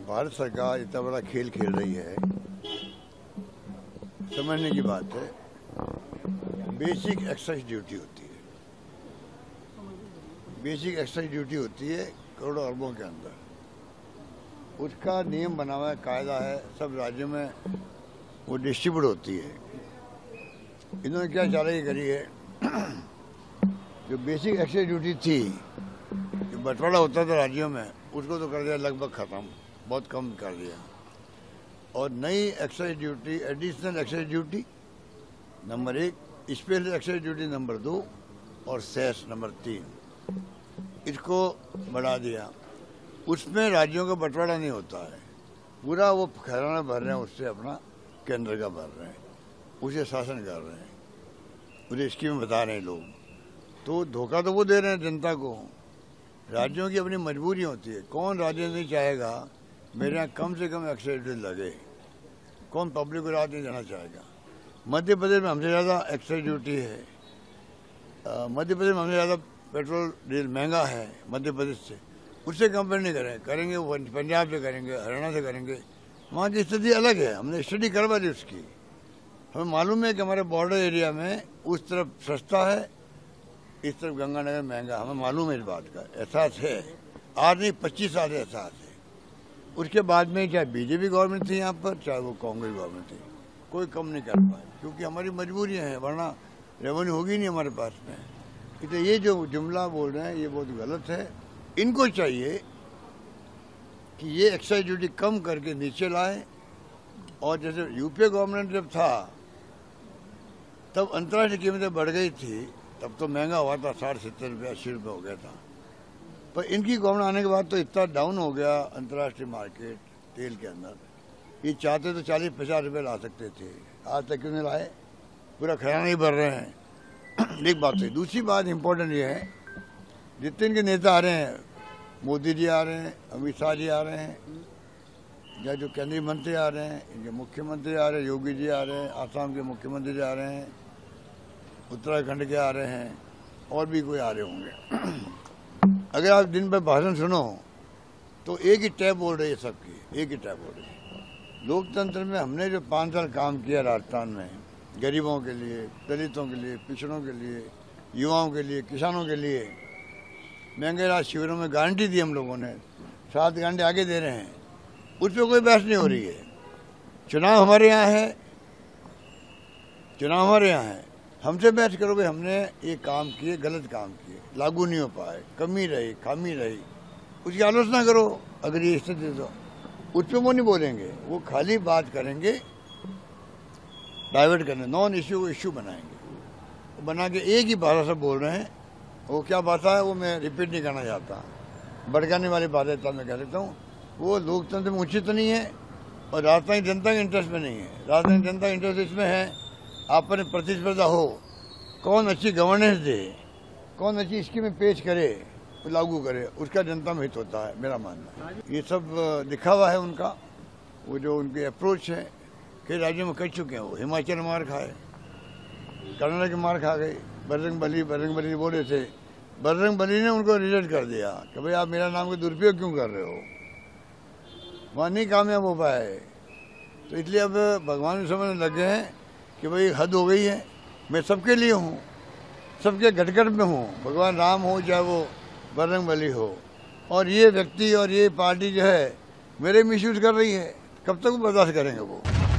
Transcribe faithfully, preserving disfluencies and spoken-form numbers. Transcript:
भारत सरकार इतना बड़ा खेल खेल रही है, समझने की बात है। बेसिक एक्साइज ड्यूटी होती है, बेसिक एक्साइज ड्यूटी होती है करोड़ों अरबों के अंदर। उसका नियम बना हुआ है, कायदा है, सब राज्यों में वो डिस्ट्रीब्यूट होती है। इन्होंने क्या चालाकी करी है, जो बेसिक एक्साइज ड्यूटी थी, जो बंटवारा होता था राज्यों में, उसको तो कर दिया लगभग ख़त्म, बहुत कम कर दिया। और नई excise duty, additional excise duty number एक, स्पेशल एक्साइज ड्यूटी नंबर दो और सेस नंबर तीन, इसको बढ़ा दिया। उसमें राज्यों का बंटवारा नहीं होता है, पूरा वो खजाना भर रहे हैं, उससे अपना केंद्र का भर रहे हैं, उसे शासन कर रहे हैं, उसे स्कीम बता रहे हैं लोग। तो धोखा तो वो दे रहे हैं जनता को। राज्यों की अपनी मजबूरी होती है। कौन राज्य नहीं चाहेगा मेरे यहाँ कम से कम एक्साइज ड्यूटी लगे? कौन पब्लिक को राहत नहीं देना चाहेगा? मध्य प्रदेश में हमसे ज़्यादा एक्साइज ड्यूटी है। मध्य प्रदेश में हमसे ज़्यादा पेट्रोल डीजल महंगा है मध्य प्रदेश से। उससे कंपेयर नहीं करें करेंगे वो पंजाब से करेंगे, हरियाणा से करेंगे, वहाँ की स्थिति अलग है। हमने स्टडी करवा दी उसकी। हमें मालूम है कि हमारे बॉर्डर एरिया में उस तरफ सस्ता है, इस तरफ गंगानगर महंगा। हमें मालूम है इस बात का, एहसास है। आज नहीं, पच्चीस साल से एहसास है। उसके बाद में चाहे बीजेपी गवर्नमेंट थी यहाँ पर, चाहे वो कांग्रेस गवर्नमेंट थी, कोई कम नहीं कर पाए, क्योंकि हमारी मजबूरियाँ हैं, वरना रेवेन्यू होगी नहीं हमारे पास में। इसलिए ये जो जुमला बोल रहे हैं ये बहुत गलत है। इनको चाहिए कि ये एक्साइज ड्यूटी कम करके नीचे लाए। और जैसे यूपीए गवर्नमेंट जब था तब अंतर्राष्ट्रीय कीमतें बढ़ गई थी, तब तो महंगा हुआ था, साठ सत्तर रुपये अस्सी रुपये हो गया था। पर इनकी गवर्नमेंट आने के बाद तो इतना डाउन हो गया अंतर्राष्ट्रीय मार्केट तेल के अंदर। ये चाहते तो चालीस पचास रुपये ला सकते थे, आज तक क्यों नहीं लाए? पूरा खजाना ही भर रहे हैं। एक बात है। दूसरी बात इम्पोर्टेंट ये है, जितने इनके नेता आ रहे हैं, मोदी जी आ रहे हैं, अमित शाह जी आ रहे हैं, या जो केंद्रीय मंत्री आ रहे हैं, इनके मुख्यमंत्री आ रहे हैं, योगी जी आ रहे हैं, आसाम के मुख्यमंत्री जी आ रहे हैं, उत्तराखंड के आ रहे हैं, और भी कोई आ रहे होंगे। अगर आप दिन भर भाषण सुनो तो एक ही टैब बोल रही है सबकी, एक ही टैब बोल रही है। लोकतंत्र में हमने जो पाँच साल काम किया राजस्थान में, गरीबों के लिए, दलितों के लिए, पिछड़ों के लिए, युवाओं के लिए, किसानों के लिए, महंगे राज शिविरों में गारंटी दी हम लोगों ने, सात घंटे आगे दे रहे हैं, उस पर कोई बहस नहीं हो रही है। चुनाव हमारे यहाँ है, चुनाव हमारे यहाँ है, हमसे बहस करो भाई हमने ये काम किए, गलत काम किए, लागू नहीं हो पाए, कमी रही, खामी रही, उसकी आलोचना करो। अगर ये स्थिति तो उस पर वो नहीं बोलेंगे, वो खाली बात करेंगे, डाइवर्ट करने, नॉन इश्यू को इश्यू बनाएंगे, बना के एक ही भाषा से बोल रहे हैं। वो क्या भाषा है वो मैं रिपीट नहीं करना चाहता, भड़काने वाली बातें तब मैं कह सकता हूँ। वो लोकतंत्र में उचित नहीं है और राजस्थान की जनता के इंटरेस्ट में नहीं है। राजस्थान की जनता का इंटरेस्ट इसमें है आप पर प्रतिस्पर्धा हो, कौन अच्छी गवर्नेंस दे, कौन अच्छी स्कीमें पेश करे, लागू करे, उसका जनता में हित होता है, मेरा मानना है। ये सब दिखावा है उनका, वो जो उनकी अप्रोच है। कई राज्यों में कर चुके हैं वो। हिमाचल मार खाए, कर्नाटक की मार खा गई, बजरंग बली बजरंग बली बोले थे, बजरंग बली ने उनको रिजेक्ट कर दिया कि भाई आप मेरा नाम का दुरुपयोग क्यों कर रहे हो, वहाँ नहीं कामयाब हो पाए। तो इसलिए अब भगवान भी समझने लग गए हैं कि भाई हद हो गई है, मैं सबके लिए हूँ, सबके घटघट में हूँ, भगवान राम हो चाहे वो बजरंग बली हो, और ये व्यक्ति और ये पार्टी जो है मेरे मिसयूज कर रही है, कब तक बर्दाश्त करेंगे वो।